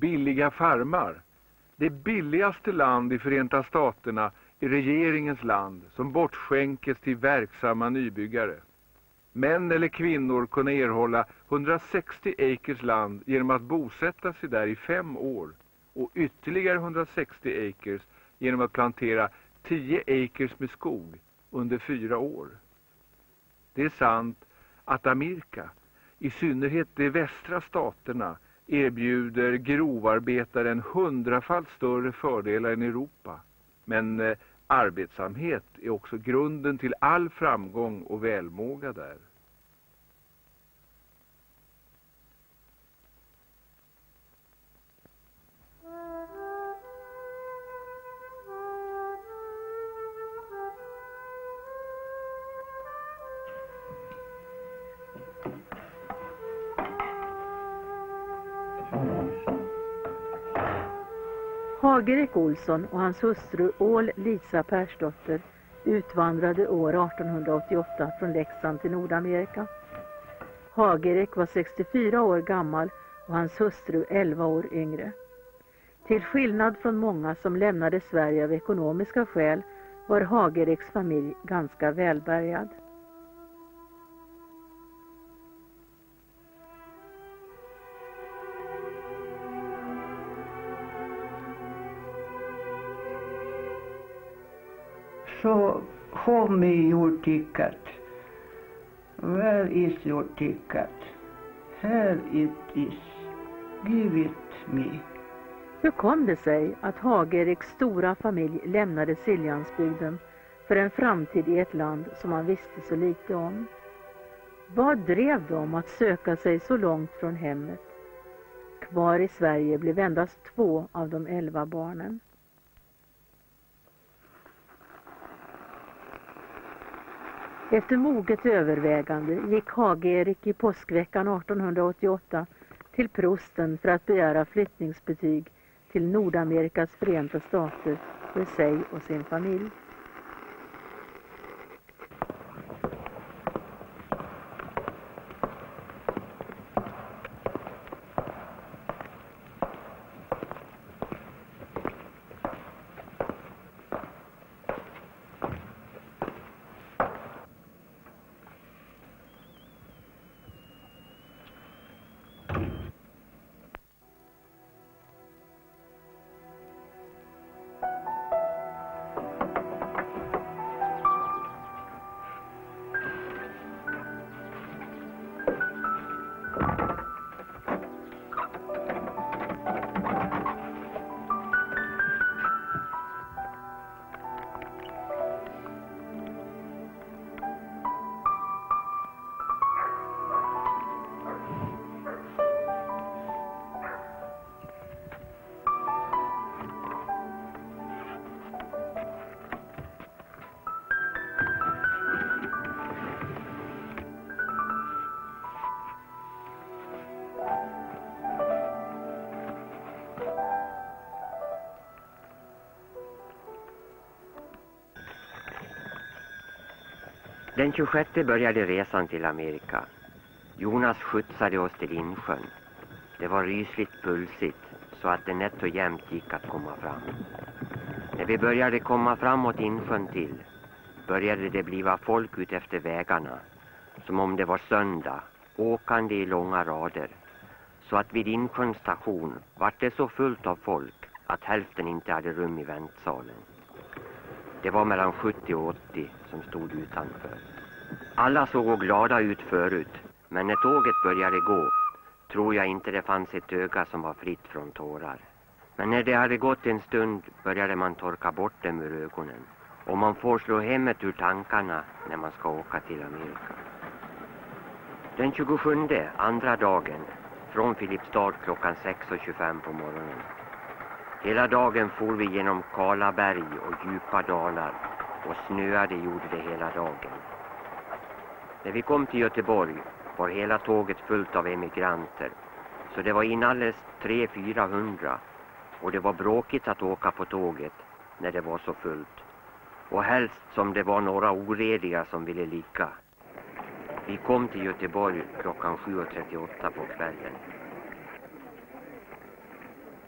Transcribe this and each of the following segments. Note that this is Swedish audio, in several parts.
billiga farmar. Det billigaste land i Förenta Staterna är regeringens land som bortskänkes till verksamma nybyggare. Män eller kvinnor kunde erhålla 160 acres land genom att bosätta sig där i 5 år och ytterligare 160 acres genom att plantera 10 acres med skog under 4 år. Det är sant att Amerika, i synnerhet de västra staterna, erbjuder grovarbetare en 100-falt större fördelar än Europa. Men arbetsamhet är också grunden till all framgång och välmåga där. Hagerik Olsson och hans hustru Ål Lisa Persdotter utvandrade år 1888 från Leksand till Nordamerika. Hagerik var 64 år gammal och hans hustru 11 år yngre. Till skillnad från många som lämnade Sverige av ekonomiska skäl var Hageriks familj ganska välbärgad. So home your ticket. Where is your ticket? Here it is. Give it me. Hur kom det sig att Hageriks stora familj lämnade Siljansbygden för en framtid i ett land som man visste så lite om? Vad drev dem att söka sig så långt från hemmet? Kvar i Sverige blev endast 2 av de 11 barnen. Efter moget övervägande gick Hagerik i påskveckan 1888 till prosten för att begära flyttningsbetyg till Nordamerikas Förenta Stater för sig och sin familj. Den 26 började resan till Amerika. Jonas skjutsade oss till Insjön. Det var rysligt pulsigt så att det nätt och jämnt gick att komma fram. När vi började komma framåt Insjön till började det bliva folk ut efter vägarna som om det var söndag, åkande i långa rader. Så att vid Insjöns station var det så fullt av folk att hälften inte hade rum i väntsalen. Det var mellan 70 och 80 som stod utanför. Alla såg glada ut förut, men när tåget började gå tror jag inte det fanns ett öga som var fritt från tårar. Men när det hade gått en stund började man torka bort dem ur ögonen. Och man får slå hemmet ur tankarna när man ska åka till Amerika. Den 27, andra dagen, från Filipstad klockan 6:25 på morgonen. Hela dagen for vi genom kala berg och djupa dalar och snöade gjorde det hela dagen. När vi kom till Göteborg var hela tåget fullt av emigranter, så det var inalles 300-400 och det var bråkigt att åka på tåget när det var så fullt. Och helst som det var några orediga som ville ligga. Vi kom till Göteborg klockan 7:38 på kvällen.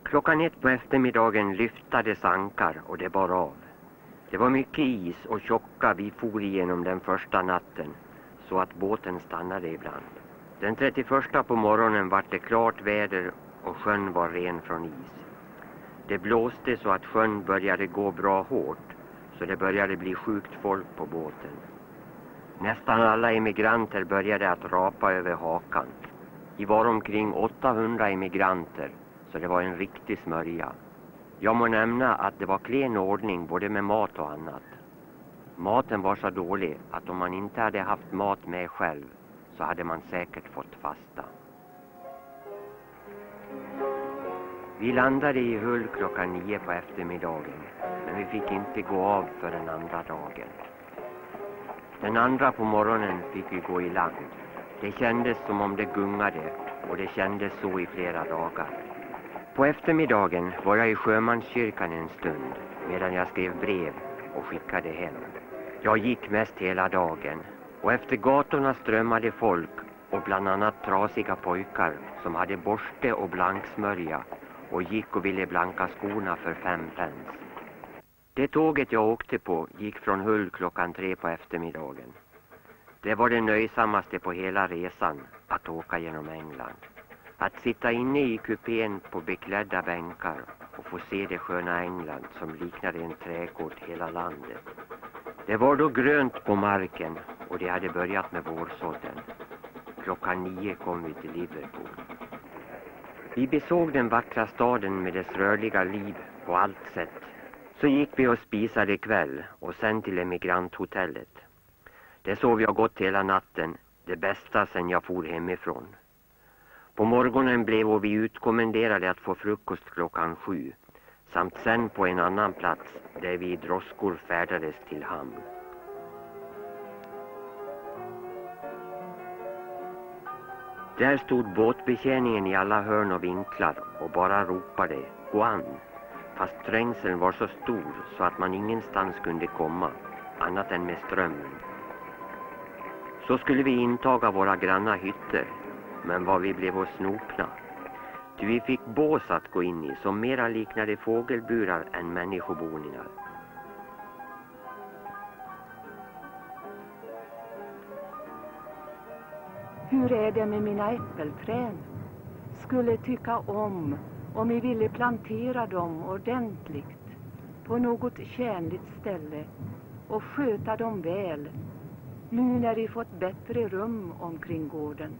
Klockan 1 på eftermiddagen lyftades ankar och det bar av. Det var mycket is och tjocka vi for igenom den första natten så att båten stannade ibland. Den 31 på morgonen var det klart väder och sjön var ren från is. Det blåste så att sjön började gå bra hårt så det började bli sjukt folk på båten. Nästan alla emigranter började att rapa över hakan. Vi var omkring 800 emigranter så det var en riktig smörja. Jag må nämna att det var klen ordning både med mat och annat. Maten var så dålig att om man inte hade haft mat med själv så hade man säkert fått fasta. Vi landade i Hull klockan 9 på eftermiddagen, men vi fick inte gå av för den andra dagen. Den andra på morgonen fick vi gå i land. Det kändes som om det gungade och det kändes så i flera dagar. På eftermiddagen var jag i Sjömanskyrkan en stund medan jag skrev brev och skickade hem. Jag gick mest hela dagen och efter gatorna strömmade folk och bland annat trasiga pojkar som hade borste och blanksmörja och gick och ville blanka skorna för 5 pence. Det tåget jag åkte på gick från Hull klockan 3 på eftermiddagen. Det var det nöjsammaste på hela resan att åka genom England. Att sitta inne i kupén på beklädda bänkar och få se det sköna England som liknade en trädgård hela landet. Det var då grönt på marken och det hade börjat med vårsådden. Klockan 9 kom vi till Liverpool. Vi besåg den vackra staden med dess rörliga liv på allt sätt. Så gick vi och spisade kväll och sen till emigranthotellet. Det sov jag gott hela natten, det bästa sen jag for hemifrån. På morgonen blev vi utkommenderade att få frukost klockan 7 samt sen på en annan plats där vi i droskor färdades till hamn. Där stod båtbetjäningen i alla hörn och vinklar och bara ropade "gå an", fast trängseln var så stor så att man ingenstans kunde komma annat än med strömmen. Så skulle vi intaga våra granna hytter, men vad vi blev oss snopna. Ty vi fick bås att gå in i som mera liknade fågelburar än människoboningar. Hur är det med mina äppelträd? Skulle tycka om vi ville plantera dem ordentligt på något tjänligt ställe och sköta dem väl nu när vi fått bättre rum omkring gården.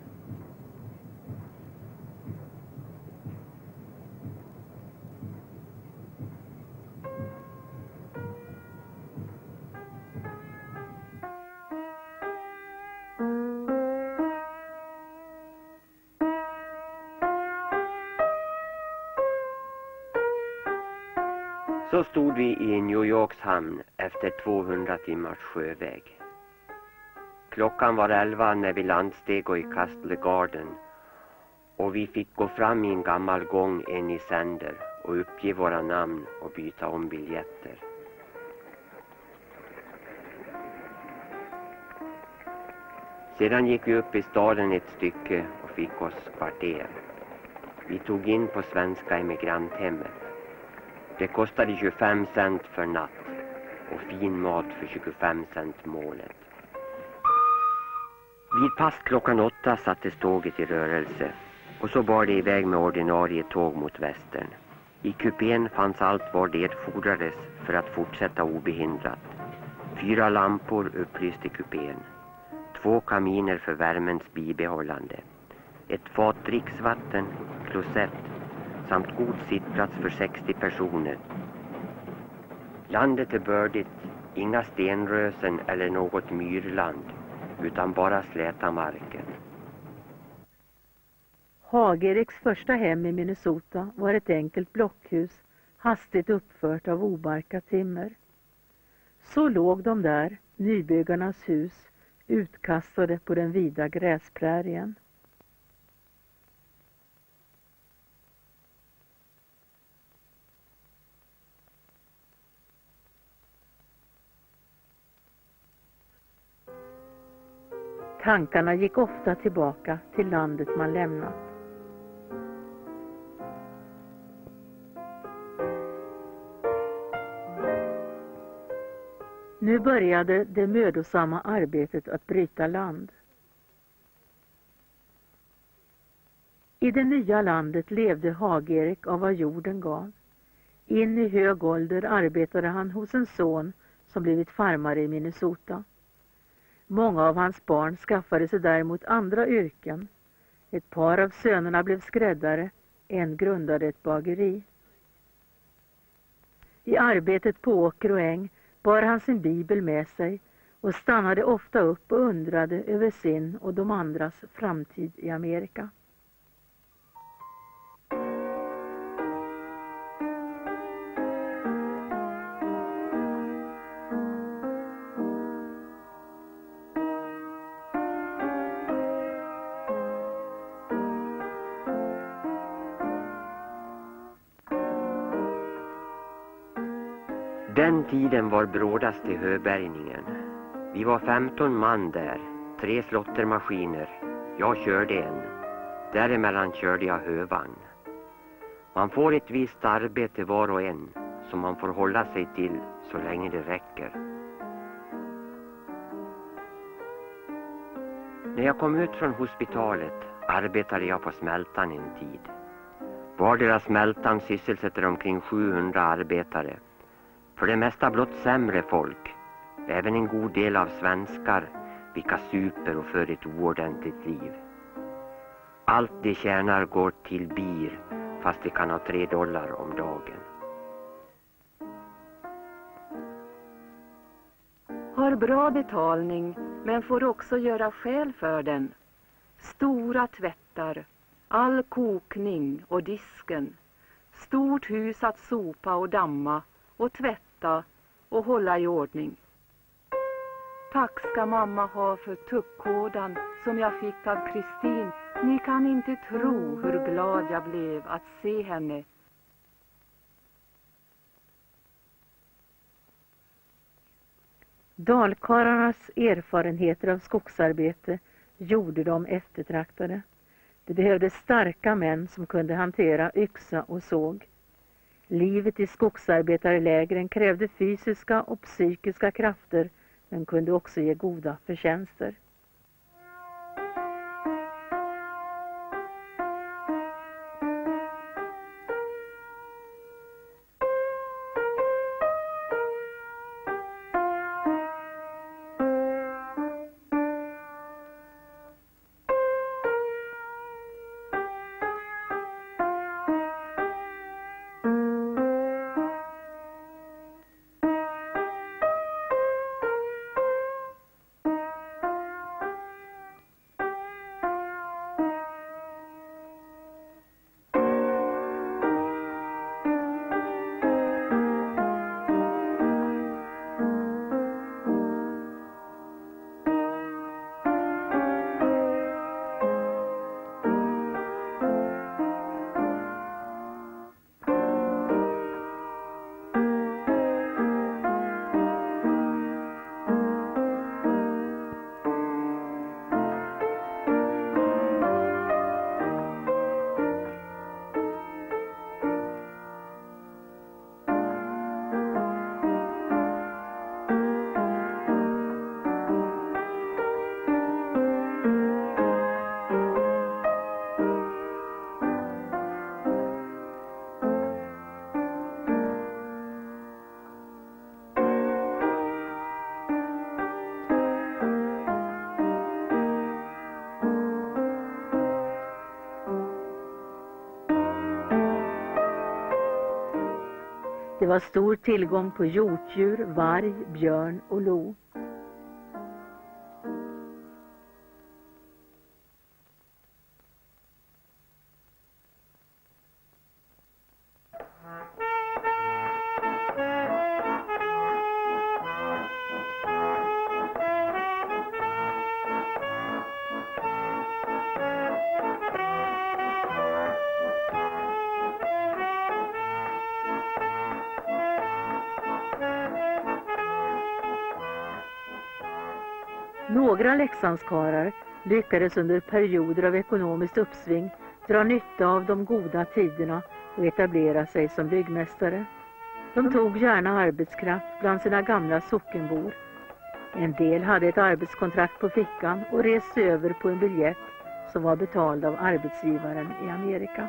Så stod vi i New Yorks hamn efter 200 timmars sjöväg. Klockan var 11 när vi landsteg i Castle Garden och vi fick gå fram i en gammal gång in i sänder och uppge våra namn och byta om biljetter. Sedan gick vi upp i staden ett stycke och fick oss kvarter. Vi tog in på svenska emigranthemmet. Det kostade 25 cent för natt och fin mat för 25 cent målet. Vid pass klockan 8 sattes tåget i rörelse och så bar det iväg med ordinarie tåg mot västern. I kupén fanns allt vad det fordrades för att fortsätta obehindrat. 4 lampor upplyste kupén, 2 kaminer för värmens bibehållande, ett fat dricksvatten, klosett samt god sittplats för 60 personer. Landet är bördigt, inga stenrösen eller något myrland, utan bara släta marken. Hageriks första hem i Minnesota var ett enkelt blockhus, hastigt uppfört av obarkat timmer. Så låg de där, nybyggarnas hus, utkastade på den vida gräsprärien. Tankarna gick ofta tillbaka till landet man lämnat. Nu började det mödosamma arbetet att bryta land. I det nya landet levde Hag-Erik av vad jorden gav. In i hög ålder arbetade han hos en son som blivit farmare i Minnesota. Många av hans barn skaffade sig däremot andra yrken. Ett par av sönerna blev skräddare, en grundade ett bageri. I arbetet på åker och äng bar han sin bibel med sig och stannade ofta upp och undrade över sin och de andras framtid i Amerika. Den tiden var brådast i höbärgningen. Vi var 15 man där, 3 slottermaskiner. Jag körde en. Däremellan körde jag hövagn. Man får ett visst arbete var och en som man får hålla sig till så länge det räcker. När jag kom ut från hospitalet arbetade jag på smältan en tid. Vardera smältan sysselsätter omkring 700 arbetare. För det mesta blott sämre folk, även en god del av svenskar, vilka super och för ett oordentligt liv. Allt de tjänar går till bir, fast de kan ha $3 om dagen. Har bra betalning, men får också göra skäl för den. Stora tvättar, all kokning och disken. Stort hus att sopa och damma och tvätta och hålla i ordning. Tack ska mamma ha för tuckkådan som jag fick av Kristin. Ni kan inte tro hur glad jag blev att se henne. Dalkarlarnas erfarenheter av skogsarbete gjorde dem eftertraktade. Det behövdes starka män som kunde hantera yxa och såg. Livet i skogsarbetarlägren krävde fysiska och psykiska krafter, men kunde också ge goda förtjänster. Det var stor tillgång på hjortdjur, varg, björn och lo. Några Leksandskarlar lyckades under perioder av ekonomiskt uppsving dra nytta av de goda tiderna och etablera sig som byggmästare. De tog gärna arbetskraft bland sina gamla sockenbor. En del hade ett arbetskontrakt på fickan och reste över på en biljett som var betald av arbetsgivaren i Amerika.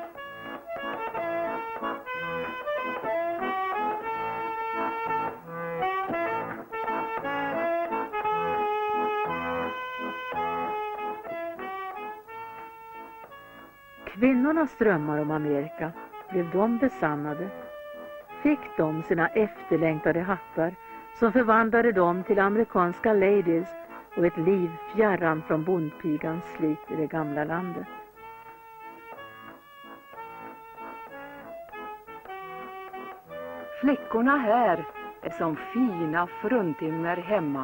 Kvinnornas drömmar om Amerika, blev de besannade? Fick de sina efterlängtade hattar som förvandlade dem till amerikanska ladies och ett liv fjärran från bondpigans slit i det gamla landet? Flickorna här är som fina fruntimmer hemma.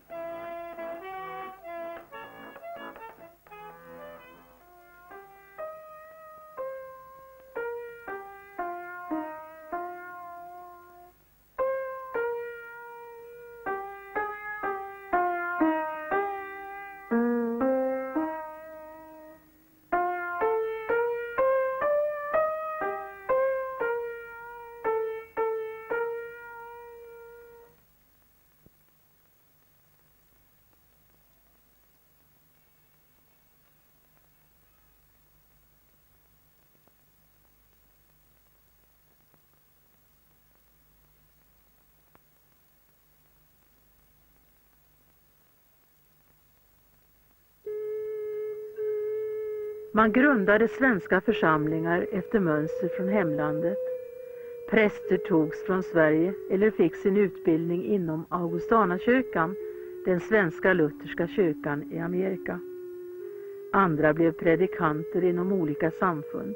Man grundade svenska församlingar efter mönster från hemlandet. Präster togs från Sverige eller fick sin utbildning inom Augustanakyrkan, den svenska lutherska kyrkan i Amerika. Andra blev predikanter inom olika samfund.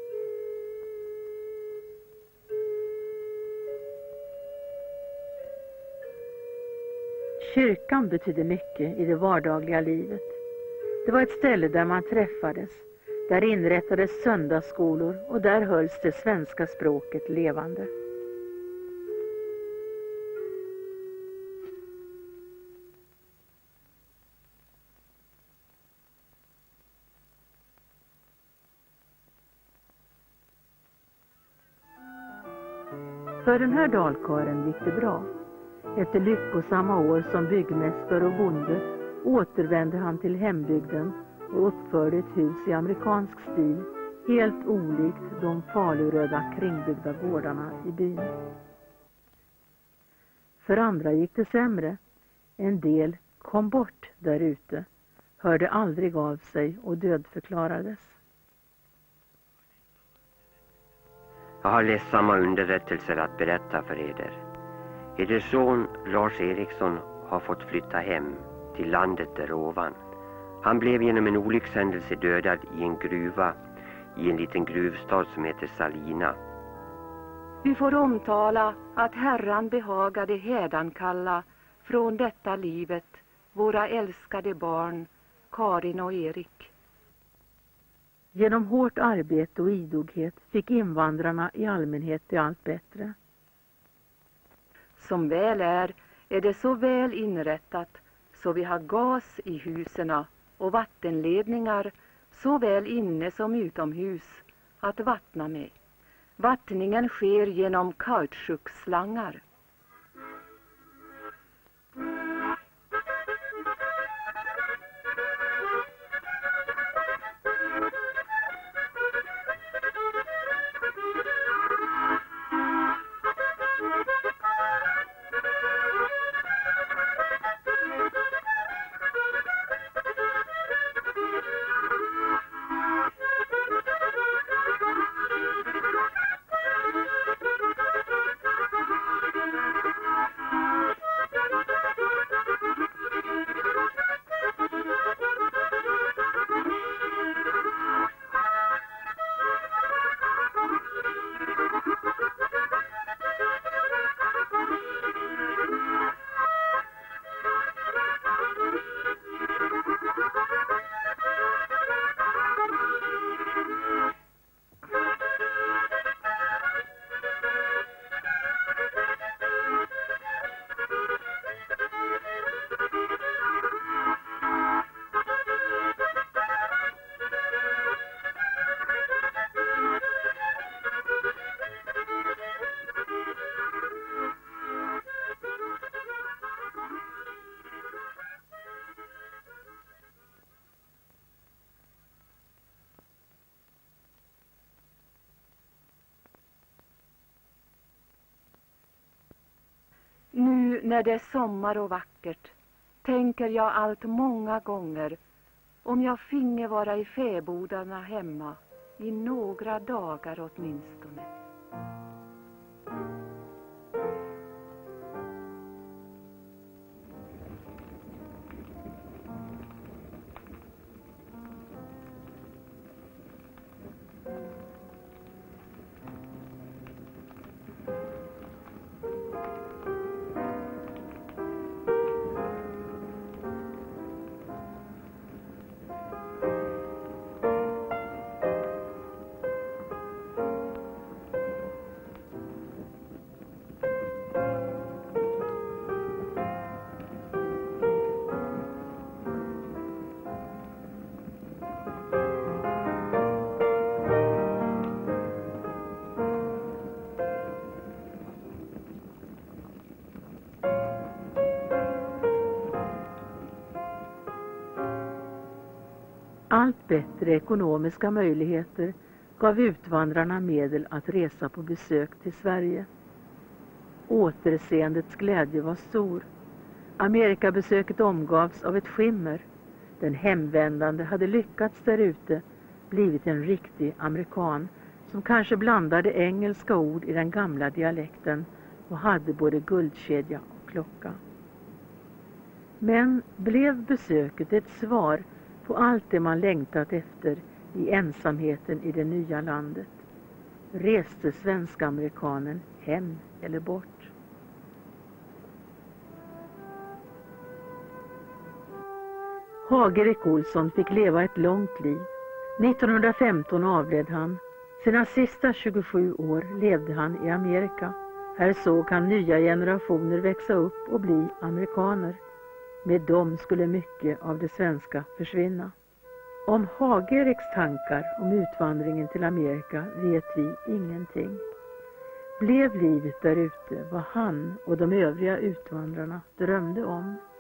Kyrkan betydde mycket i det vardagliga livet. Det var ett ställe där man träffades. Där inrättades söndagsskolor och där hölls det svenska språket levande. För den här dalkaren gick det bra. Efter lyckosamma år som byggmästare och bonde återvände han till hembygden och uppförde ett hus i amerikansk stil, helt olikt de faluröda kringbyggda gårdarna i byn. För andra gick det sämre. En del kom bort där ute, hörde aldrig av sig och dödförklarades. Jag har ledsamma underrättelser att berätta för eder. Eder son Lars Eriksson har fått flytta hem till landet där ovan. Han blev genom en olyckshändelse dödad i en gruva i en liten gruvstad som heter Salina. Vi får omtala att Herran behagade hädankalla från detta livet våra älskade barn Karin och Erik. Genom hårt arbete och idoghet fick invandrarna i allmänhet det allt bättre. Som väl är det så väl inrättat så vi har gas i huserna och vattenledningar såväl inne som utomhus att vattna med. Vattningen sker genom kautschukslangar. när det är sommar och vackert tänker jag allt många gånger om jag finge vara i fäbodarna hemma i några dagar åtminstone. Allt bättre ekonomiska möjligheter gav utvandrarna medel att resa på besök till Sverige. Återseendets glädje var stor. Amerikabesöket omgavs av ett skimmer. Den hemvändande hade lyckats där ute, blivit en riktig amerikan som kanske blandade engelska ord i den gamla dialekten och hade både guldkedja och klocka. Men blev besöket ett svar på allt det man längtat efter i ensamheten i det nya landet? Reste svensk-amerikanen hem eller bort? Hage-Erik Olsson fick leva ett långt liv. 1915 avled han. Sina sista 27 år levde han i Amerika. Här såg han nya generationer växa upp och bli amerikaner. Med dem skulle mycket av det svenska försvinna. Om Hage-Eriks tankar om utvandringen till Amerika vet vi ingenting. Blev livet där ute vad han och de övriga utvandrarna drömde om?